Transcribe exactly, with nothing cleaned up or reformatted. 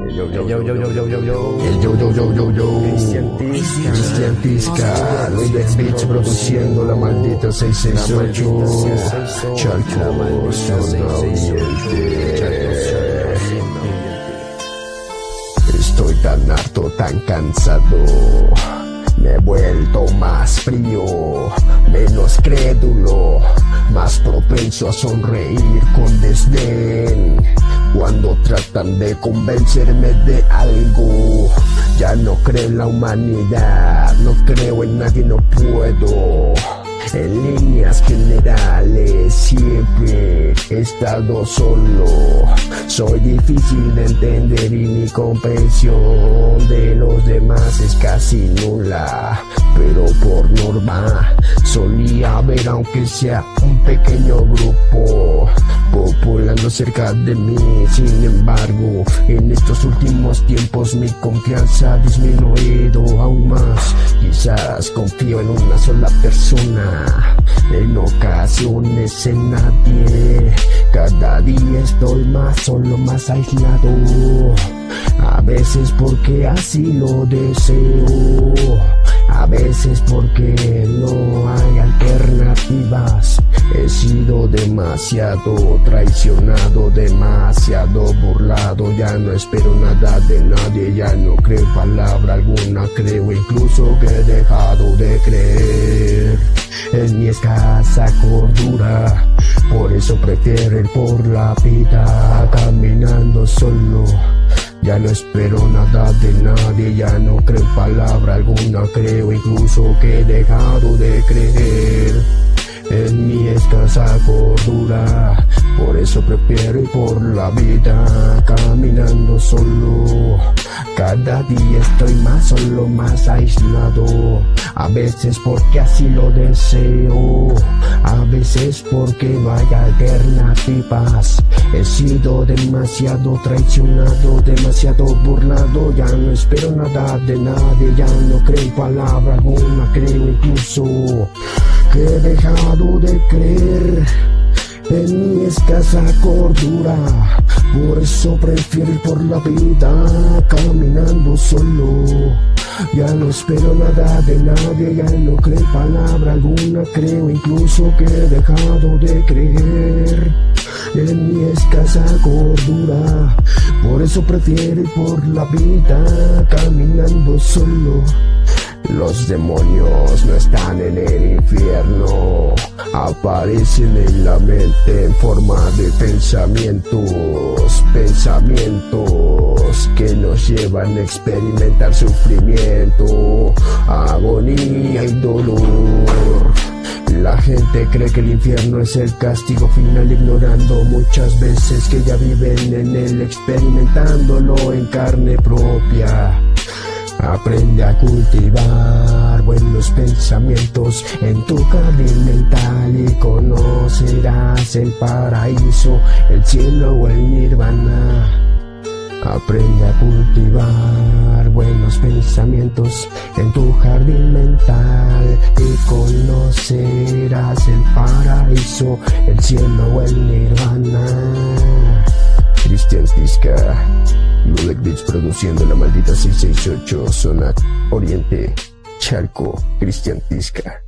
Yo, yo, yo, yo, yo, yo, yo, yo. El yo, yo, yo, yo, yo. Cristian Tisca. Cristian Tisca. Luis Beats produciendo la maldita seiscientos sesenta y ocho. Chalco, zona oriente. Estoy tan harto, tan cansado. Me he vuelto más frío, menos crédulo, más propenso a sonreír con desdén. Cuando tratan de convencerme de algo, ya no creo en la humanidad, no creo en nadie, no puedo. En líneas generales siempre he estado solo. Soy difícil de entender y mi comprensión de los demás es casi nula. Pero por norma solía haber, aunque sea un pequeño grupo populando cerca de mí. Sin embargo, en estos últimos tiempos mi confianza ha disminuido aún más. Quizás confío en una sola persona, en ocasiones en nadie. Cada día estoy más solo, más aislado. A veces porque así lo deseo, a veces porque no hay alternativas. He sido demasiado traicionado, demasiado burlado. Ya no espero nada de nadie, ya no creo en palabra alguna. Creo incluso que he dejado de creer en mi escasa cordura. Por eso prefiero ir por la vida caminando solo. Ya no espero nada de nadie, ya no creo en palabra alguna. Creo incluso que he dejado de creer en mi escasa cordura. Por eso prefiero ir por la vida caminando solo. Cada día estoy más solo, más aislado. A veces porque así lo deseo, a veces porque no hay alternativas. He sido demasiado traicionado, demasiado burlado. Ya no espero nada de nadie, ya no creo en palabra alguna. Creo incluso que he dejado de creer en mi escasa cordura. Por eso prefiero ir por la vida caminando solo. Ya no espero nada de nadie, ya no creo en palabra alguna. Creo incluso que he dejado de creer en mi escasa cordura. Por eso prefiero ir por la vida caminando solo. Los demonios no están en el infierno, aparecen en la mente en forma de pensamientos, pensamientos que nos llevan a experimentar sufrimiento, agonía y dolor. La gente cree que el infierno es el castigo final, ignorando muchas veces que ya viven en él, experimentándolo en carne propia. Aprende a cultivar buenos pensamientos en tu jardín mental y conocerás el paraíso, el cielo o el nirvana. Aprende a cultivar buenos pensamientos en tu jardín mental y conocerás el paraíso, el cielo o el nirvana. Cristian Tisca, Luis Beats produciendo la maldita seiscientos sesenta y ocho, zona oriente, Chalco, Cristian Tisca.